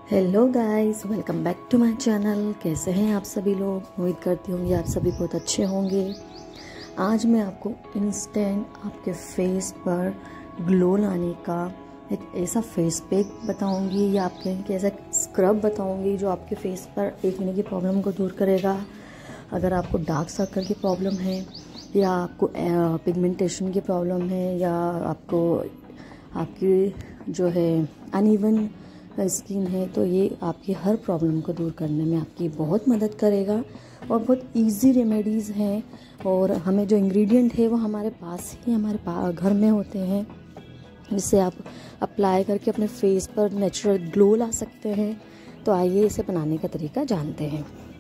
Hello guys, welcome back to my channel. कैसे हैं आप सभी लोग? उम्मीद करती हूँ आप सभी बहुत अच्छे होंगे। आज मैं आपको इंस्टेंट आपके फेस पर ग्लो लाने का एक ऐसा फेस पैक बताऊंगी या आपके एक ऐसा स्क्रब बताऊंगी जो आपके फेस पर एक्ने की प्रॉब्लम को दूर करेगा। अगर आपको डार्क सर्कल की प्रॉब्लम है या आपको पिगमेंटेशन की प्रॉब्लम है या आपको आपकी जो है अनइवन स्किन है, तो ये आपकी हर प्रॉब्लम को दूर करने में आपकी बहुत मदद करेगा। और बहुत इजी रेमेडीज़ हैं और हमें जो इंग्रेडिएंट है वो हमारे पास ही हमारे घर में होते हैं, जिससे आप अप्लाई करके अपने फेस पर नेचुरल ग्लो ला सकते हैं। तो आइए इसे बनाने का तरीका जानते हैं।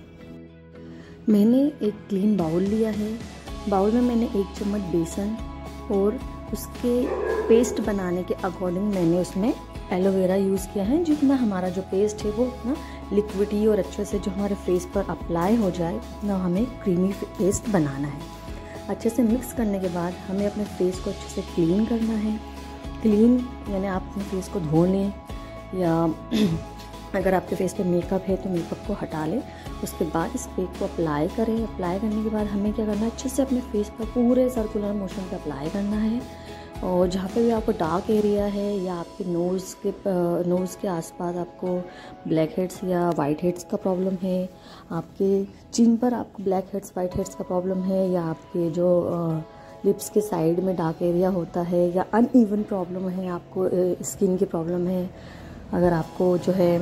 मैंने एक क्लीन बाउल लिया है। बाउल में मैंने 1 चम्मच बेसन और उसके पेस्ट बनाने के अकॉर्डिंग मैंने उसमें एलोवेरा यूज़ किया है। जितना हमारा जो पेस्ट है वो उतना लिक्विडी और अच्छे से जो हमारे फेस पर अप्लाई हो जाए उतना हमें क्रीमी पेस्ट बनाना है। अच्छे से मिक्स करने के बाद हमें अपने फेस को अच्छे से क्लीन करना है। क्लीन यानी आप अपने फेस को धो लें या अगर आपके फेस पे मेकअप है तो मेकअप को हटा लें। उसके बाद इस पैक को अप्लाई करें। अप्लाई करने के बाद हमें क्या करना है, अच्छे से अपने फेस पर पूरे सर्कुलर मोशन पे अप्लाई करना है। और जहाँ पे भी आपको डार्क एरिया है या आपके नोज़ के आसपास आपको ब्लैक हेड्स या वाइट हेड्स का प्रॉब्लम है, आपके चिन पर आपको ब्लैक हेड्स वाइट हेड्स का प्रॉब्लम है, या आपके जो लिप्स के साइड में डार्क एरिया होता है, या अनइवन प्रॉब्लम है, आपको स्किन की प्रॉब्लम है, अगर आपको जो है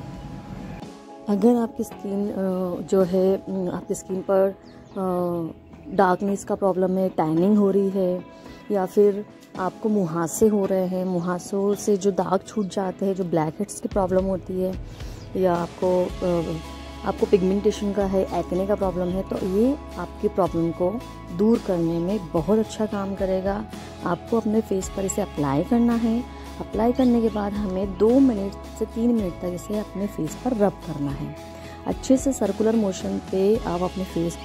अगर आपकी स्किन जो है आपकी स्किन पर डार्कनेस का प्रॉब्लम है, टैनिंग हो रही है, या फिर आपको मुहासे हो रहे हैं, मुहासों से जो दाग छूट जाते हैं, जो ब्लैक हेड्स की प्रॉब्लम होती है, या आपको पिगमेंटेशन का है, एक्ने का प्रॉब्लम है, तो ये आपकी प्रॉब्लम को दूर करने में बहुत अच्छा काम करेगा। आपको अपने फेस पर इसे अप्लाई करना है। अप्लाई करने के बाद हमें 2 मिनट से 3 मिनट तक इसे अपने फेस पर रब करना है। अच्छे से सर्कुलर मोशन पे आप अपने फेस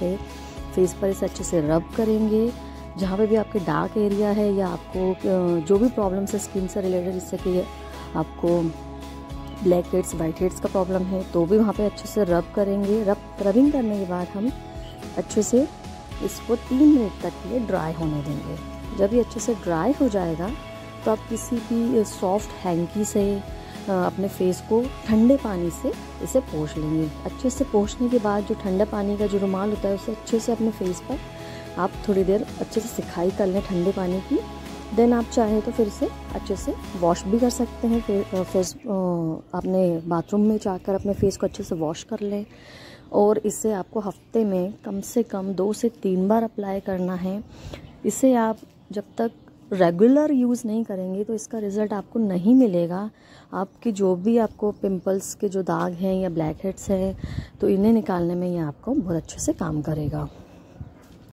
पर इसे अच्छे से रब करेंगे। जहाँ पे भी आपके डार्क एरिया है या आपको जो भी प्रॉब्लम्स है स्किन से रिलेटेड, जिससे कि आपको ब्लैक हेड्स वाइट हेड्स का प्रॉब्लम है, तो भी वहाँ पे अच्छे से रब करेंगे। रबिंग करने के बाद हम अच्छे से इसको 3 मिनट तक ये ड्राई होने देंगे। जब ये अच्छे से ड्राई हो जाएगा तो आप किसी भी सॉफ्ट हैंकी से अपने फेस को ठंडे पानी से इसे पोंछ लेंगे। अच्छे से पोंछने के बाद जो ठंडे पानी का जो रुमाल होता है उसे अच्छे से अपने फेस पर आप थोड़ी देर अच्छे से सिकाई कर लें ठंडे पानी की। देन आप चाहें तो फिर से अच्छे से वॉश भी कर सकते हैं। फेस अपने बाथरूम में जाकर अपने फेस को अच्छे से वॉश कर लें। और इसे आपको हफ्ते में कम से कम 2 से 3 बार अप्लाई करना है। इसे आप जब तक रेगुलर यूज़ नहीं करेंगे तो इसका रिज़ल्ट आपको नहीं मिलेगा। आपकी जो भी आपको पिंपल्स के जो दाग हैं या ब्लैक हेड्स हैं, तो इन्हें निकालने में ये आपको बहुत अच्छे से काम करेगा।